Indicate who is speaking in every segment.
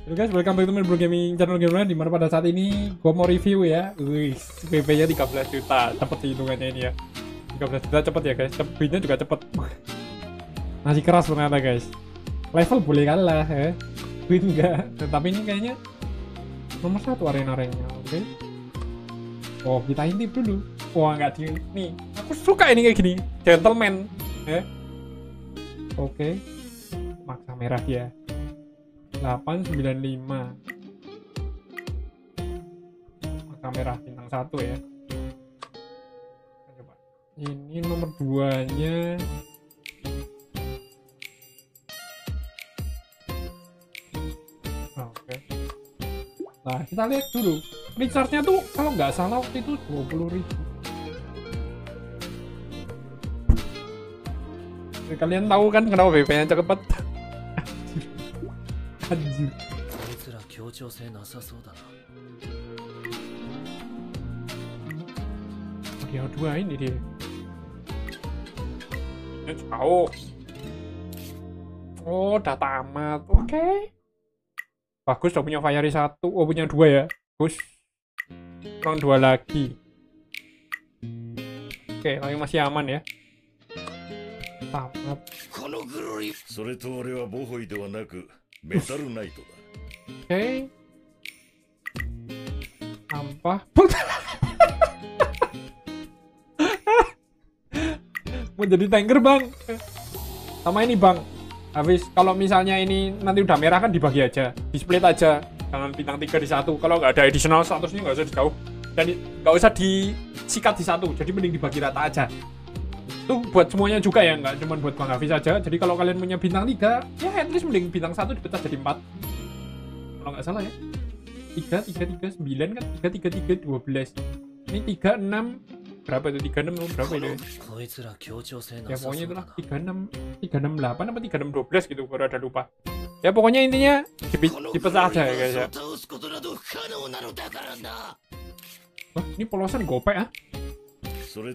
Speaker 1: Oke guys, welcome back to my Bro Gaming channel gamer, dimana pada saat ini gue mau review ya. Wih, PP nya 13 juta, cepet sih hitungannya ini ya. 13 juta cepet ya guys, cepetnya juga cepet. Masih keras ternyata guys. Level boleh kalah ya, win enggak. Tapi ini kayaknya nomor 1 arena-arenanya, oke. Oh, kita intip dulu. Wah, nggak di nih. Aku suka ini kayak gini, gentleman ya. Oke, maksa merah ya. 895 kamera bintang 1 ya. Coba ini nomor 2 nya oke. Nah kita lihat dulu recharge nya tuh kalau nggak salah waktu itu 20.000. Kalian tahu kan kenapa BP nya cepet? Anjir. Dia dua ini dia. Oh, udah tamat. Oke. Bagus, udah punya Fiery 1. Oh, punya 2 ya. Bagus. Kurang 2 lagi. Oke, tapi masih aman ya. Tamat. Oke. Sampah. Mau jadi tanker bang. Sama ini bang. Habis kalau misalnya ini nanti udah merah kan dibagi aja, di split aja. Jangan bintang 3 di 1. Kalau nggak ada additional statusnya nggak usah dijauh. Dan nggak usah disikat di 1. Jadi mending dibagi rata aja. Itu buat semuanya juga ya, nggak cuma buat Bang Hafiz saja. Jadi kalau kalian punya bintang 3, ya at least mending bintang 1 dipecah jadi 4. Kalau nggak salah ya. 3, 3, 3, 9 kan? 3, 3, 3, 12. Ini 3, 6. Berapa itu? 36 berapa itu? Ya pokoknya itulah 36, 368 apa 3612 gitu, baru ada lupa. Ya pokoknya intinya dipecah aja ya guys ya. Wah, ini polosan gopek ah. Oh.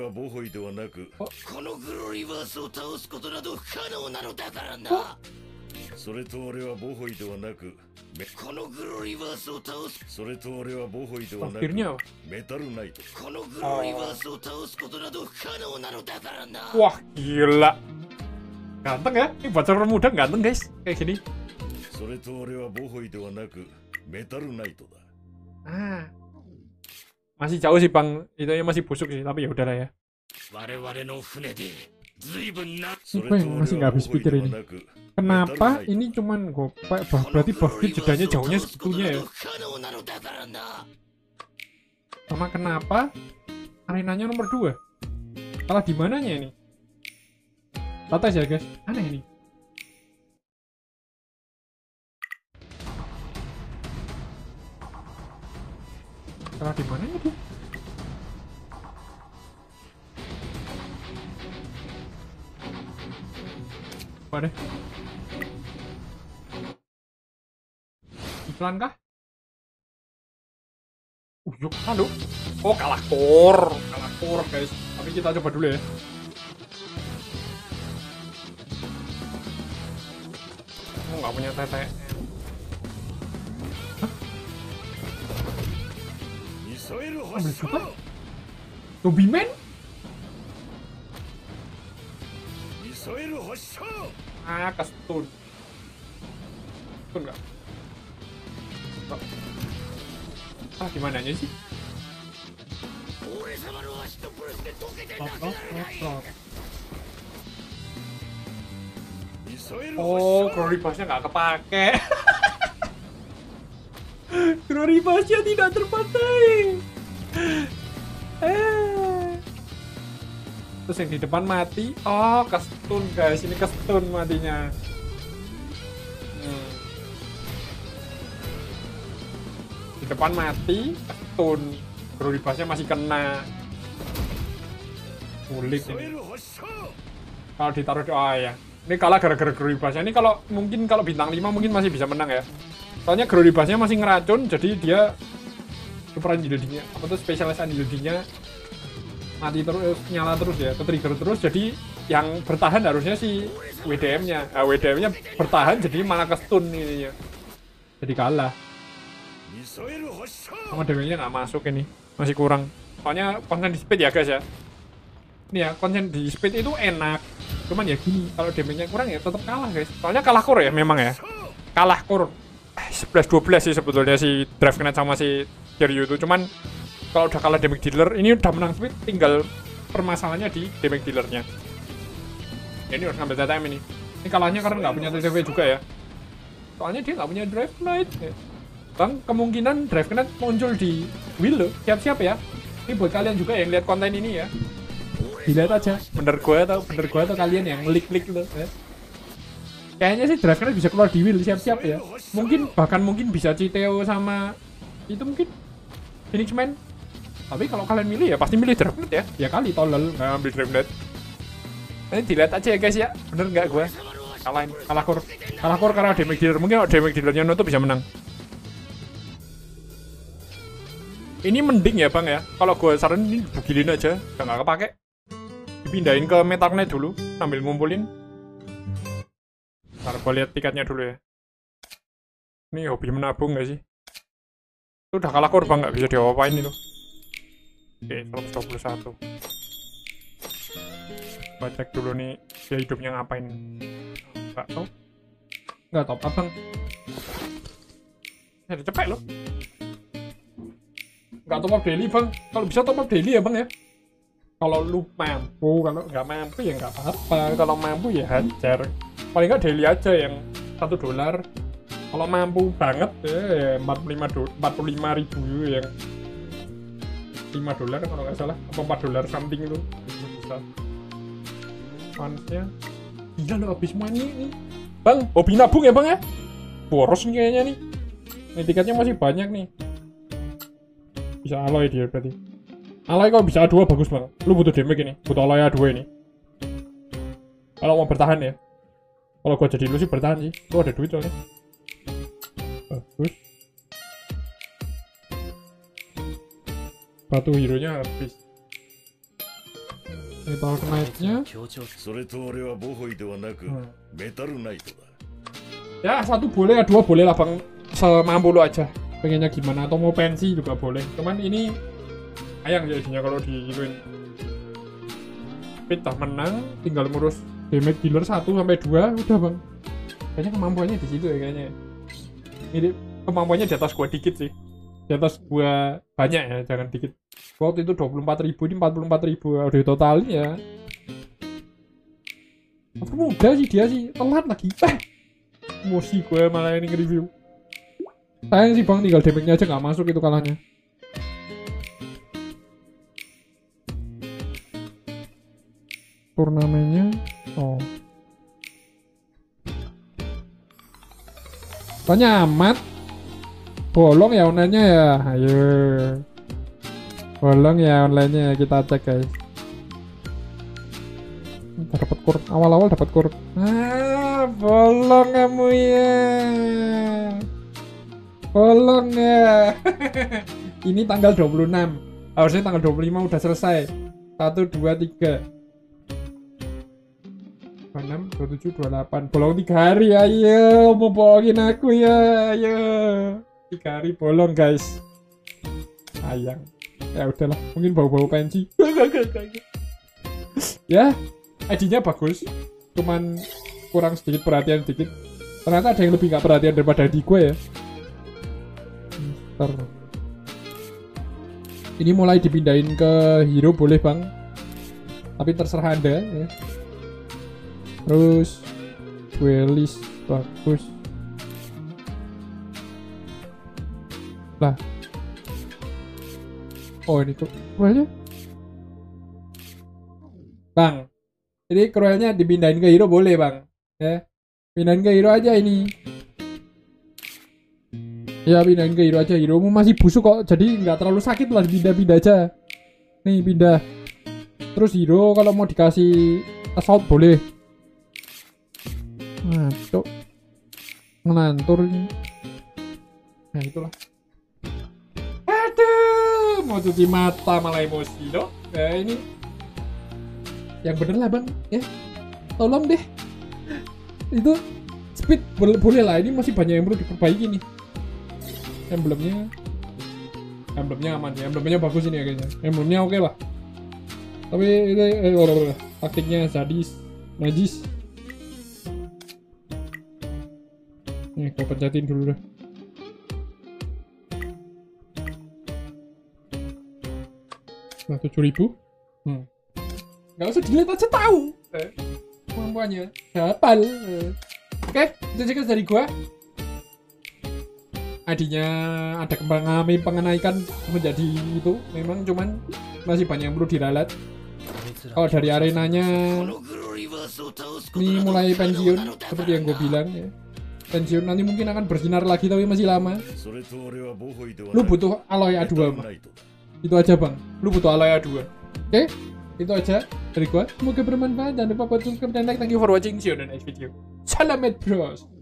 Speaker 1: Akhirnya wah gila, ganteng ya, ini bocor muda ganteng guys, kayak gini. Masih jauh sih bang, itu masih busuk sih, tapi ya udahlah ya. Gue yang masih nggak habis pikir ini. Kenapa ini cuman gopek? Berarti buffnya jedanya jauhnya segitunya ya. Sama kenapa arenanya nomor 2? Salah di mananya ini? Tata ya guys, aneh ini. Salah di mananya tuh? Apa deh? Iklan kah? Yuk, aduh. Oh, kalah core guys. Tapi kita coba dulu ya. Oh, nggak punya tete. Hah? Ambil juga? Dobiman? Ah, kestun. Kestun nggak? Ah, gimana aja sih? Oh, glory pass-nya nggak kepake. Glory pass-nya tidak terpakai. Terus yang di depan mati. Oh, kestun guys, ini kestun matinya. Di depan mati, kestun. Glory pass-nya masih kena. Kulit ini. Kalau ditaruh di ya. Ini kalah gara-gara glory pass-nya. Ini kalau mungkin kalau bintang 5 mungkin masih bisa menang ya. Soalnya glory pass-nya masih ngeracun, jadi dia super anjilodinya, apa tuh spesialis anjilodinya mati terus, nyala terus ya, ke-trigger terus. Jadi yang bertahan harusnya si WDM-nya. Nah, WDM-nya bertahan jadi malah ke-stun ininya. jadi kalah. Sama damage-nya nggak masuk ini, masih kurang. Soalnya konsen di speed ya guys ya. Ini ya, konsen di speed itu enak. Cuman ya gini, kalau damage-nya kurang ya tetap kalah guys. Soalnya kalah core ya memang ya. Kalah core 11-12 sih sebetulnya si Drive Knight sama si Kiryu itu. Cuman kalau udah kalah damage dealer, ini udah menang speed, tinggal permasalahannya di damage dealernya. Ya, ini harus ngambil TTM ini. Ini kalahnya karena nggak punya TTV juga ya. Soalnya dia nggak punya Drive Knight. Bang, kemungkinan Drive Knight muncul di Will loh. Siap-siap ya. Ini buat kalian juga yang lihat konten ini ya. Dilihat aja. Bener gue atau kalian yang lik-lik loh. Ya. Kayaknya sih Drive Knight bisa keluar di Will, siap-siap ya. Bahkan mungkin bisa Citeo sama itu mungkin Phoenix Man. Tapi kalau kalian milih ya pasti milih Drive Knight ya. Ya kali tolol nggak ambil Drive Knight. Ini dilihat aja ya guys ya. Bener nggak gue? Kalah core karena damage dealer. Mungkin kalau damage dealernya nutup bisa menang. Ini mending ya bang ya. Kalau gue saranin ini bugilin aja, nggak kepake. Dipindahin ke Metal Knight dulu sambil ngumpulin. Ntar gue lihat tiketnya dulu ya. Ini hobi menabung nggak sih? Itu udah kalah core bang, nggak bisa diapa-apain itu. Oke, 121. Gue cek dulu nih dia hidupnya ngapain. Nggak top up bang. Ada cepet loh. Nggak top up daily bang. Kalau bisa top up daily ya bang ya. Kalau lu mampu, kalau nggak mampu ya nggak apa-apa. Kalau mampu ya hajar. Paling nggak daily aja yang $1. Kalau mampu banget ya 45.000 yang $5 kalau nggak salah, apa $4 something itu bisa. Fansnya gila loh, habis semua nih bang. Hobi nabung ya bang ya. Boros nih kayaknya nih. Ini tiketnya masih banyak nih. Bisa alloy dia berarti. Alloy kalau bisa A2 bagus bang. Lu butuh damage ini, butuh alloy A2 ini kalau mau bertahan ya. Kalau gua jadi lu sih bertahan sih, gua ada duit soalnya. Bagus. Batu hero nya habis. Metal Knight-nya ya satu boleh, dua boleh lah bang, semampu lu aja pengennya gimana, atau mau pensi juga boleh. Cuman ini sayang jadinya kalau digituin. Speed dah menang, tinggal ngurus damage dealer 1-2 udah bang. Kayaknya kemampuannya di situ ya kayaknya. Ini kemampuannya di atas gua dikit sih. Di atas gua banyak ya, jangan dikit. Waktu itu 24.000, ini 44.000. Udah total ya. Apa mudah sih dia sih, telat lagi. Emosi gue malah ini nge-review. Sayang sih bang, tinggal damage-nya aja nggak masuk itu kalahnya. Turnamennya, oh. Tanya amat. Bolong ya online-nya ya, ayo. Bolong ya online-nya, kita cek guys. Dapat core, awal-awal dapat core. Bolong kamu ya. Bolong ya. Ini tanggal 26. Harusnya tanggal 25 udah selesai. 1, 2, 3. 26, 27, 28. Bolong 3 hari, ayo. Mau bohongin aku ya, ayo. 3 hari bolong guys. Sayang. Ya udahlah, mungkin bau-bau pensi. Ya, ID-nya bagus. Cuman kurang sedikit perhatian sedikit. Ternyata ada yang lebih gak perhatian daripada ID gue ya. Ini mulai dipindahin ke hero boleh bang, tapi terserah anda ya. Terus duelist bagus lah. Oh ini cruelnya bang, jadi cruelnya dipindahin ke hero boleh bang ya. Pindahin ke hero aja ini ya, pindahin ke hero aja. Heromu masih busuk kok, jadi nggak terlalu sakit lah, pindah-pindah aja. Nih pindah. Terus hero kalau mau dikasih assault boleh. Ngaco, ngelantur ini. Nah itulah. Aduh, mau cuci mata malah emosi dong. Nah ini yang bener lah bang ya, tolong deh. Itu speed boleh lah, ini masih banyak yang perlu diperbaiki nih. emblemnya aman ya, emblemnya bagus ini ya kayaknya, emblemnya oke lah. Tapi itu taktiknya najis. Nih gue pencetin dulu dah. Nah 7.000. Nggak usah dilihat aja tahu kemampuannya hafal. Oke, itu saja dari gua. Adinya ada pengenaikan menjadi itu, memang cuman masih banyak yang perlu diralat. Kalau dari arenanya ini mulai pensiun seperti yang gue bilang ya. Pensiun nanti mungkin akan bersinar lagi tapi masih lama. Lu butuh alloy A2 bang. Itu aja bang, lu butuh alloy A2. Oke, itu aja dari gua. Semoga bermanfaat, dan lupa buat subscribe dan like. Thank you for watching, see you on the next video. Salamet bros.